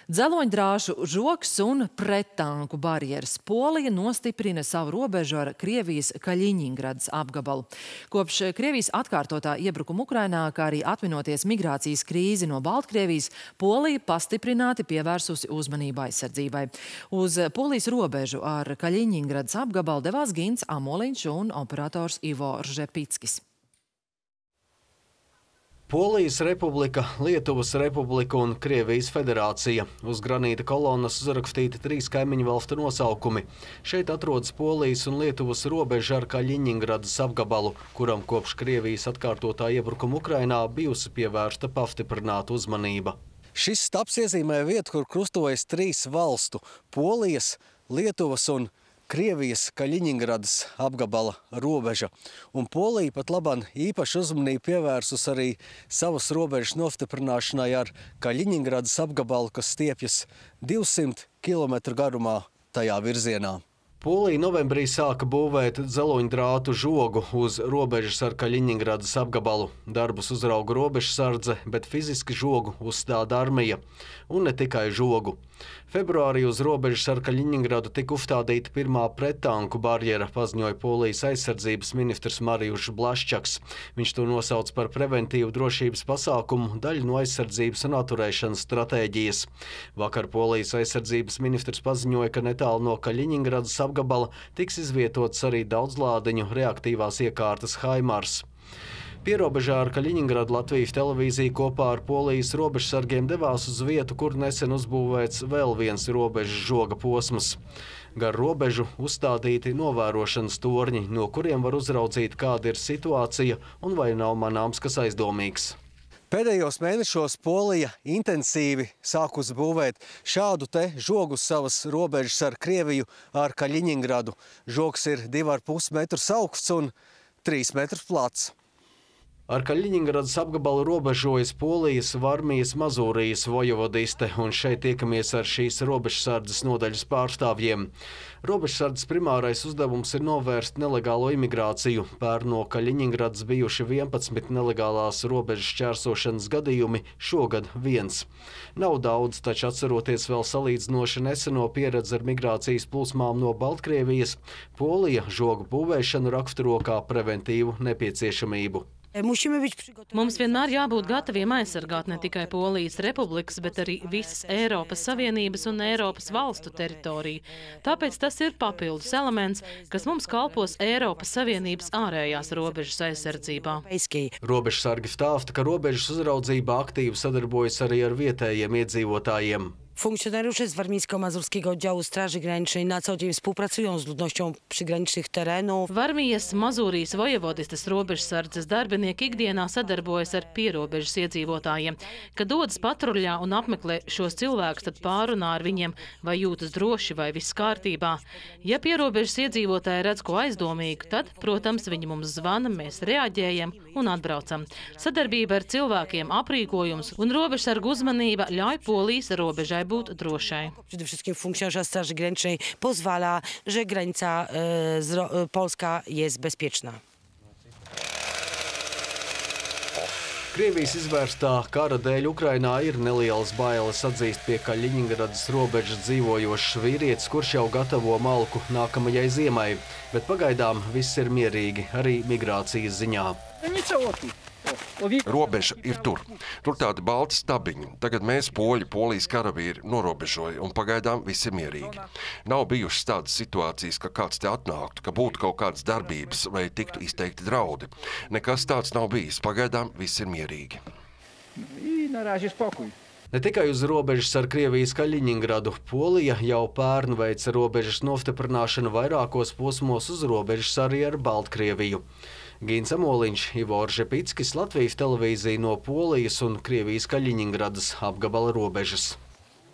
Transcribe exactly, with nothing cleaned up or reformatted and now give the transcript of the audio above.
Dzeloņdrāšu žoks un prettanku barjeras. Polija nostiprina savu robežu ar Krievijas Kaļiņingradas apgabalu. Kopš Krievijas atkārtotā iebrukuma Ukrainā, kā arī atminoties migrācijas krīzi no Baltkrievijas, Polija pastiprināti pievērsusi uzmanību aizsardzībai. Uz Polijas robežu ar Kaļiņingradas apgabalu devās Gints Amoliņš un operators Ivo Ržepickis. Polijas republika, Lietuvas republika un Krievijas federācija. Uz granīta kolonas uzrakstīti trīs kaimiņu valstu nosaukumi. Šeit atrodas Polijas un Lietuvas robeža ar Kaļiņingradas apgabalu, kuram kopš Krievijas atkārtotā iebrukuma Ukrainā bijusi pievērsta pastiprināta uzmanība. Šis staps iezīmē vietu, kur krustojas trīs valstu – Polijas, Lietuvas un Krievijas Kaļiņingradas apgabala robeža. Un Polija pat labam īpaši uzmanību pievērsus arī savas robežas nostiprināšanai ar Kaļiņingradas apgabalu, kas stiepjas divsimt kilometru garumā tajā virzienā. Polija novembrī sāka būvēt dzeloņdrātu žogu uz robežas ar Kaļiņingradas apgabalu. Darbus uzrauga robežsardze, bet fiziski žogu uzstāda armija. Un ne tikai žogu. Februārī uz robežas ar Kaļiņingradu tika uzstādīta pirmā prettanku barjera, paziņoja Polijas aizsardzības ministrs Marijušs Blaščaks. Viņš to nosauc par preventīvu drošības pasākumu, daļu no aizsardzības un atturēšanas stratēģijas. Vakar Polijas aizsardzības ministrs paziņoja, ka netālu no Kaļiņingradas apgabala tiks izvietots arī daudzlādiņu reaktīvās iekārtas Haimars. Pierobežā ar Kaļiņingradu Latvijas televīzija kopā ar Polijas robežsargiem devās uz vietu, kur nesen uzbūvēts vēl viens robežas žoga posms. Gar robežu uzstādīti novērošanas torņi, no kuriem var uzraudzīt, kāda ir situācija un vai nav manāms kas aizdomīgs. Pēdējos mēnešos Polija intensīvi sākus būvēt šādu te žogu savas robežas ar Krieviju ar Kaļiņingradu. Žogs ir divi ar pus metrus augsts un trīs metrus plats. Ar Kaļiņingradas apgabalu robežojas Polijas Varmijas Mazūrijas vojevodiste, un šeit tiekamies ar šīs robežsardzes nodaļas pārstāvjiem. Robežsardzes primārais uzdevums ir novērst nelegālo imigrāciju. Pērn no Kaļiņingradas bijuši vienpadsmit nelegālās robežas šķērsošanas gadījumi, šogad viens. Nav daudz, taču atceroties vēl salīdzinoši neseno pieredzi ar migrācijas plūsmām no Baltkrievijas, Polija žogu būvēšanu raksturo kā preventīvu nepieciešamību. Mums vienmēr jābūt gataviem aizsargāt ne tikai Polijas republikas, bet arī visas Eiropas Savienības un Eiropas valstu teritoriju. Tāpēc tas ir papildus elements, kas mums kalpos Eiropas Savienības ārējās robežas aizsardzībā. Robežsargi stāsta, ka robežas uzraudzībā aktīvi sadarbojas arī ar vietējiem iedzīvotājiem. Funkcjonariusze z Warmińsko-Mazurskiego oddziału Straży Granicznej na co dzień współpracują z ludnością przygranicznych terenów. Varmijas Mazūrijas vojevodistes robežsardzes darbinieki ikdienā sadarbojas ar pierobežas iedzīvotājiem. Kad dodas patruļā un apmeklē šos cilvēkus, tad pārunā ar viņiem, vai jūtas droši vai viss kārtībā. Ja pierobežas iedzīvotāji redz ko aizdomīgu, tad, protams, viņi mums zvana, mēs reaģējam un atbraucam. Sadarbība ar cilvēkiem, aprīkojums un robežsargu uzmanība ļauj Polijas robežai būt drošai. Przede wszystkim funkcjonariusza Straży Granicznej pozwala, że granica e, z, e, Polska jest bezpieczna. Krievijas izvērstā kara dēļ Ukrainā ir nelielas bailes, atzīst pie Kaļiņingradas robežas dzīvojošs vīrietis, kurš jau gatavo malku nākamajai ziemai. Bet pagaidām viss ir mierīgi, arī migrācijas ziņā. Robeža ir tur. Tur tādi balti stabiņi. Tagad mēs, poļi, polijas karavīri, norobežoja, un pagaidām viss ir mierīgi. Nav bijušas tādas situācijas, ka kāds te atnāktu, ka būtu kaut kādas darbības vai tiktu izteikti draudi. Nekas tāds nav bijis. Pagaidām viss ir mierīgi. Ne tikai uz robežas ar Krievijas Kaļiņingradu. Polija jau pērn veica robežas nostiprināšanu vairākos posmos uz robežas arī ar Baltkrieviju. Gints Amoliņš, Ivo Ržepickis, Latvijas televīzija no Polijas un Krievijas Kaļiņingradas apgabala robežas.